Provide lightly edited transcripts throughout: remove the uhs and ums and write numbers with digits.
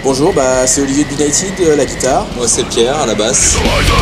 Bonjour, c'est Olivier de Benighted, la guitare. Moi c'est Pierre à la basse.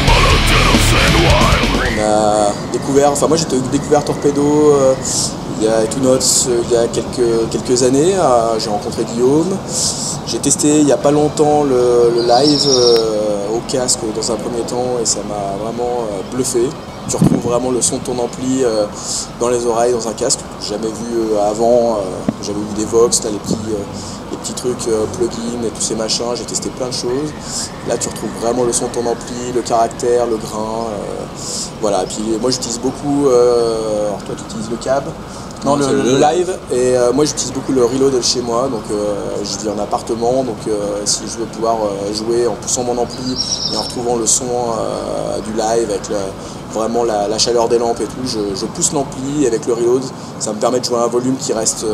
On a découvert, moi j'ai découvert Torpedo il y a Two Notes il y a quelques années. J'ai rencontré Guillaume. J'ai testé il n'y a pas longtemps le live au casque dans un premier temps et ça m'a vraiment bluffé. Tu retrouves vraiment le son de ton ampli dans les oreilles, dans un casque. Jamais vu avant. J'avais vu des Vox, les petits trucs plugins et tous ces machins. J'ai testé plein de choses. Là, tu retrouves vraiment le son de ton ampli, le caractère, le grain. Voilà. Et puis moi, j'utilise beaucoup. Alors toi, tu utilises le cab. Non, le live, et moi j'utilise beaucoup le reload chez moi, donc je vis en appartement, donc si je veux pouvoir jouer en poussant mon ampli et en retrouvant le son du live avec vraiment la chaleur des lampes et tout, je pousse l'ampli avec le reload, ça me permet de jouer à un volume qui reste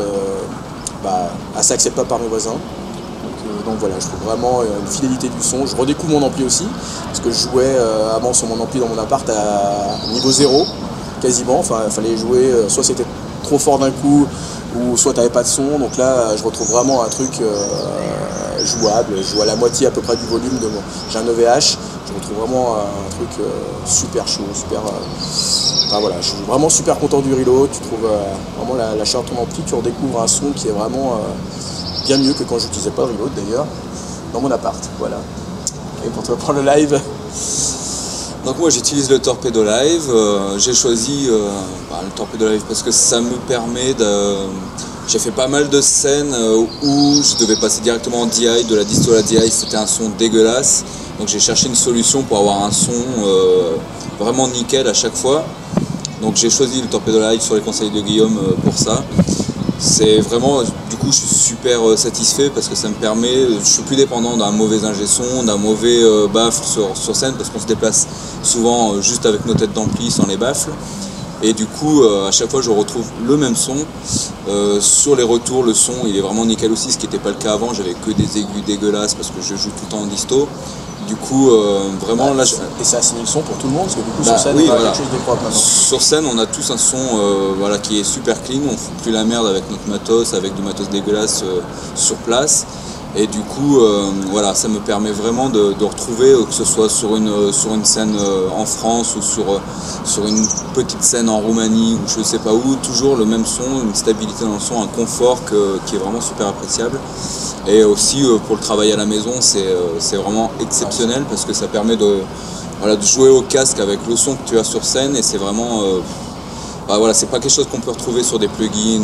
assez acceptable par mes voisins. Donc voilà, je trouve vraiment une fidélité du son. Je redécouvre mon ampli aussi, parce que je jouais avant sur mon ampli dans mon appart à niveau 0, quasiment, enfin il fallait jouer, soit c'était trop fort d'un coup ou soit t'avais pas de son, donc là je retrouve vraiment un truc jouable. Je joue à la moitié à peu près du volume de mon. J'ai un EVH, je retrouve vraiment un truc super chaud, super. Voilà, je suis vraiment super content du reload. Tu trouves vraiment la chaleur de ton ampli, tu redécouvres un son qui est vraiment bien mieux que quand j'utilisais pas le reload d'ailleurs dans mon appart. Voilà. Et pour te reprendre le live. Donc moi j'utilise le Torpedo Live, j'ai choisi le Torpedo Live parce que ça me permet de... J'ai fait pas mal de scènes où je devais passer directement en DI, de la disto à la DI, c'était un son dégueulasse. Donc j'ai cherché une solution pour avoir un son vraiment nickel à chaque fois. Donc j'ai choisi le Torpedo Live sur les conseils de Guillaume pour ça. C'est vraiment, du coup je suis super satisfait parce que ça me permet, je suis plus dépendant d'un mauvais ingé son, d'un mauvais baffle sur scène parce qu'on se déplace souvent juste avec nos têtes d'ampli sans les baffles. Et du coup à chaque fois je retrouve le même son. Sur les retours le son il est vraiment nickel aussi, ce qui n'était pas le cas avant, j'avais que des aigus dégueulasses parce que je joue tout le temps en disto. Du coup, vraiment là. Et ça assimile le son pour tout le monde, parce que du coup sur scène, on a quelque chose de propre maintenant. Sur scène, on a tous un son qui est super clean, on fout plus la merde avec notre matos, avec du matos dégueulasse sur place. Et du coup, ça me permet vraiment de retrouver, que ce soit sur une scène en France ou sur une petite scène en Roumanie ou je sais pas où, toujours le même son, une stabilité dans le son, un confort qui est vraiment super appréciable. Et aussi pour le travail à la maison, c'est vraiment exceptionnel parce que ça permet de jouer au casque avec le son que tu as sur scène et c'est vraiment... c'est pas quelque chose qu'on peut retrouver sur des plugins,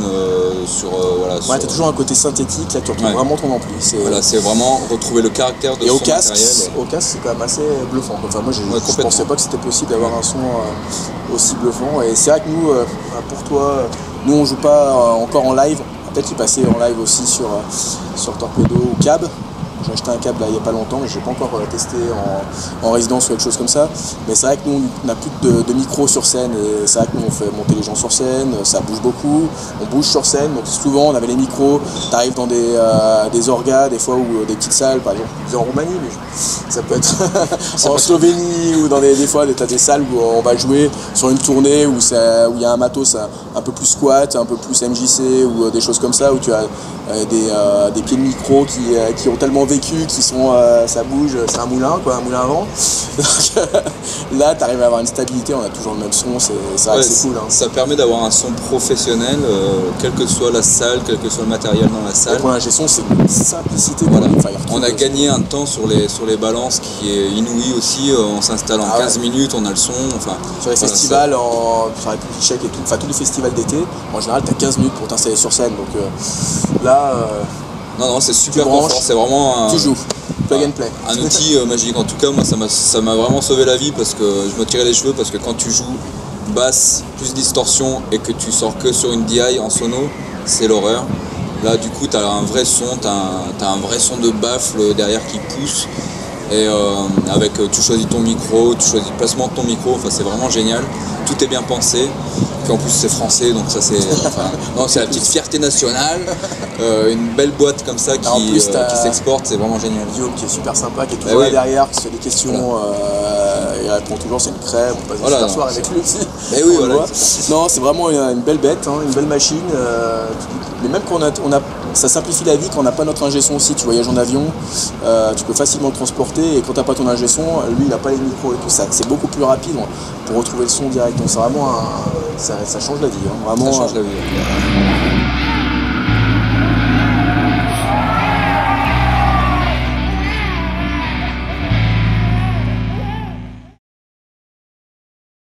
t'as toujours un côté synthétique, là tu retrouves vraiment ton ampli. C'est vraiment retrouver le caractère de son matériel. Au casque, c'est quand même assez bluffant. Enfin, moi, je pensais pas que c'était possible d'avoir un son aussi bluffant. Et c'est vrai que nous, pour toi, nous on joue pas encore en live. Peut-être qu'il passait en live aussi sur Torpedo ou Cab. J'ai acheté un câble là, il n'y a pas longtemps, mais je n'ai pas encore testé en résidence ou quelque chose comme ça. Mais c'est vrai que nous, on n'a plus de micro sur scène. Et c'est vrai que nous, on fait monter les gens sur scène, ça bouge beaucoup, on bouge sur scène. Donc souvent, on avait les micros, tu arrives dans des orgas, des fois, ou des petites salles, par exemple, en Roumanie, mais ça peut être en Slovénie, ou dans des fois, tu as des salles où on va jouer sur une tournée où il y a un matos un peu plus squat, un peu plus MJC, ou des choses comme ça, où tu as des pieds de micro qui ont tellement vécu, qui sont ça bouge, c'est un moulin quoi, un moulin à vent. Donc là tu arrives à avoir une stabilité, on a toujours le même son, c'est vrai que c'est cool. Ça permet d'avoir un son professionnel, quelle que soit la salle, quel que soit le matériel dans la salle. Et pour l'ingé son, c'est une simplicité. On a gagné un temps sur les balances qui est inouï aussi, on s'installe en 15 minutes, on a le son. Sur les festivals, sur la République Tchèque et tout, tous les festivals d'été, en général tu as 15 minutes pour t'installer sur scène. Donc là non, c'est super confort, c'est vraiment tu joues, plug and play. Un outil magique. En tout cas, moi, ça m'a vraiment sauvé la vie parce que je me tirais les cheveux parce que quand tu joues basse plus distorsion et que tu sors que sur une DI en sono, c'est l'horreur. Là, du coup, tu as un vrai son, t'as un vrai son de baffle derrière qui pousse. Et tu choisis ton micro, tu choisis le placement de ton micro, c'est vraiment génial. Tout est bien pensé. Puis en plus c'est français, donc ça c'est la petite fierté nationale. Une belle boîte comme ça qui s'exporte, c'est vraiment génial. Guillaume qui est super sympa, qui est toujours là derrière, qui se fait des questions il répond toujours, c'est une crème, on passe Voilà, un super soir avec lui aussi. Mais oui, On le voilà. voit. Non, c'est vraiment une belle bête, hein, une belle machine. Mais même quand ça simplifie la vie quand on n'a pas notre ingé son aussi. Tu voyages en avion, tu peux facilement le transporter et quand tu n'as pas ton ingé son, lui il n'a pas les micros et tout ça. C'est beaucoup plus rapide pour retrouver le son direct. Donc c'est vraiment ça change la vie. Hein, vraiment, Ça change la vie.